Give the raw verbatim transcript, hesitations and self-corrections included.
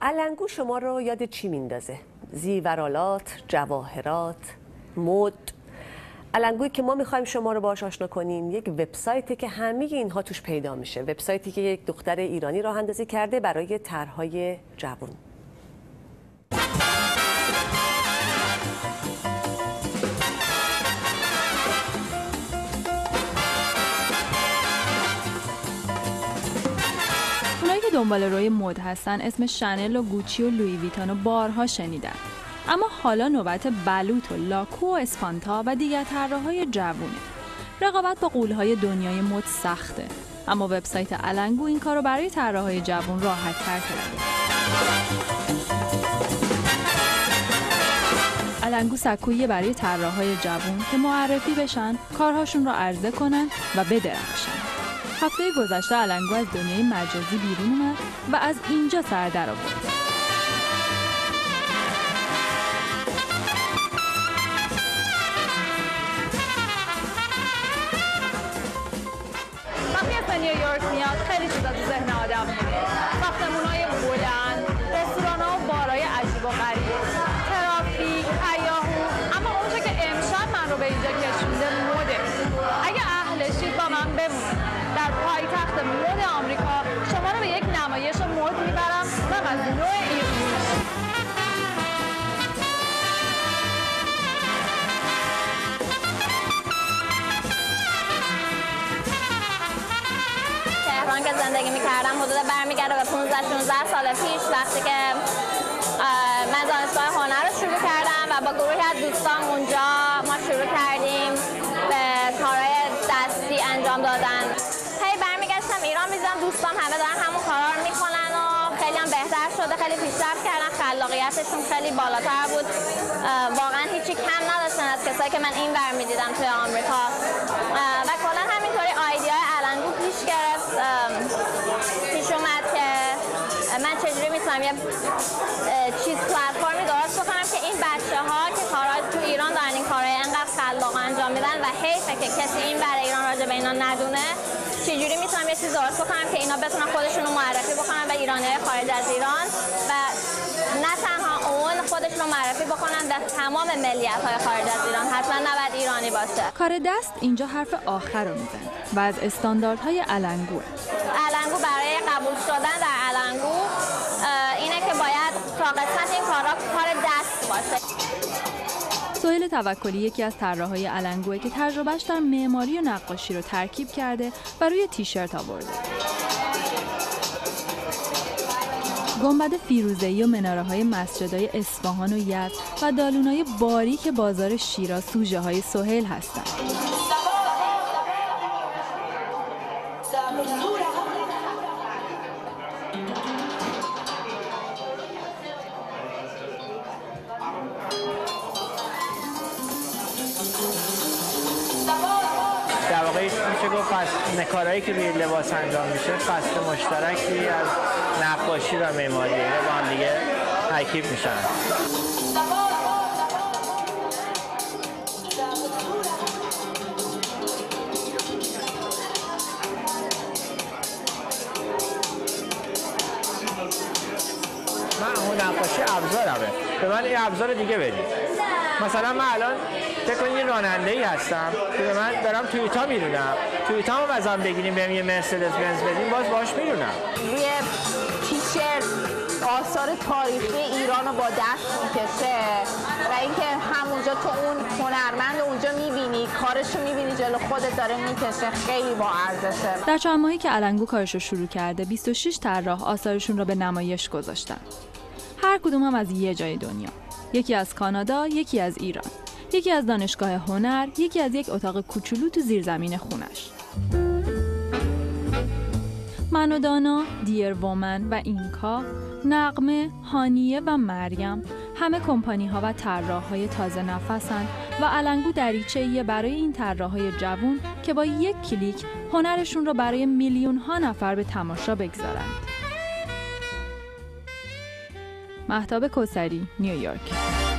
علنگو شما رو یاد چی میندازه؟ زیورالات، جواهرات، مد؟ علنگویی که ما میخوایم شما رو باهاش آشنا کنیم یک وبسایته که همه اینها توش پیدا میشه. وبسایتی که یک دختر ایرانی راه اندازی کرده برای طرحهای جوان. اونایی که دنبال روی مد هستن اسم شنل و گوچی و لویی ویتون و بارها شنیدن. اما حالا نوبت بلوط و لاکو و اسپانتا و دیگر طراحهای جوونه. رقابت با غول‌های دنیای مد سخته، اما وبسایت علنگو این کارو برای طراحهای جوان راحت‌تر کرده. علنگو سکویی برای طراحهای جوان که معرفی بشن، کارهاشون رو عرضه کنن و بدرخشن. هفته گذشته علنگو از دنیای مجازی بیرون اومد و از اینجا سر در آورد. وقتی از نیویورک میاد خیلی چیزا تو ذهن آدم میره. ساختمونای بلند، رستوران‌ها و بارای عجیب و غریب، ترافیک، هیاهو. اما اونچه که امشب من رو به اینجا کشونده مده. اگه اهلشید با من بمونید. در پایتخت مد آمریکا شما رو به یک نمایش مد میبرم و از نوع ایرانی. تهران که زندگی میکردم حدود برمیگرده به پانزده شانزده سال پیش، وقتی که من دانشگاه هنر رو شروع کردم و با گروهی از دوستان اونجا ما شروع کردیم به کارهای دستی انجام دادن. هی برمیگشتم ایران می‌دیدم دوستان همه دارن همون کارا رو میکنن و خیلی هم بهتر شده، خیلی پیشرفت کردن، خلاقیتشون خیلی بالاتر بود. واقعا هیچی کم نداشتن از کسایی که من این ور می‌دیدم توی آمریکا. و کلا همینطوری ایده علنگو پیش گرفت، پیش اومد که من چجوری میتونم یه چیز پلتفرمی درست بکنم که این بچه‌ها که کارا تو ایران دارن این کارهای انقدر خلاق انجام میدن و حیفه که کسی این ور ایران راجع به اینا ندونه، چجوری میتونم یه چیز درست بکنم که اینا بتونن خودشون رو معرفی بکنن به ایرانیای خارج از ایران و نه تنها اون خودشون رو معرفی بکنن به تمام ملیت‌های خارج از ایران، حتما نباید ایرانی باشه. کار دست اینجا حرف آخر رو میزنه و از استانداردهای علنگو. علنگو برای قبول شدن در علنگو اینه که باید تا قسمت این کارا کار دست باشه. سهیل توکلی یکی از طراحهای علنگوئه که تجربهش در معماری و نقاشی رو ترکیب کرده و روی تیشرت آورده. گنبد فیروزه‌ای و مناره‌های مسجدهای اصفهان و یزد و دالون‌های باریک بازار شیراز سوژه‌های سهیل هستند. در واقع میشه گفت فصل کارهایی که روی لباس انجام میشه فصل مشترکی از نقاشی و معماریه با هم دیگه ترکیب میشن. من اون نقاشی ابزارمه، به من این ابزار دیگه بدید. مثلا من الان فکر کنید یه راننده‌ای هستم که به من دارم تویوتا میرونم، تویوتامو ازم بگیریم بهم یه مرسدس بنز بدیم باز باهاش میرونم. روی تیشرت آثار تاریخی ایران رو با دست میکشه و اینکه همونجا تو اون هنرمند اونجا میبینی، کارشو میبینی جلو خودت داره میکشه، خیلی با ارزشه. در چند ماهی که علنگو کارشو شروع کرده بیست و شش طراح آثارشون رو به نمایش گذاشتن. هر کدوم هم از یه جای دنیا. یکی از کانادا، یکی از ایران، یکی از دانشگاه هنر، یکی از یک اتاق کوچولو تو زیرزمین خونش. من و دانا، دیر وومن و اینکا، نغمه، هانیه و مریم همه کمپانی ها و طراح های تازه نفسن و علنگو دریچه‌ایه برای این طراح های جوون که با یک کلیک هنرشون رو برای میلیون ها نفر به تماشا بگذارند. مهتاب کوثری، نیویورک.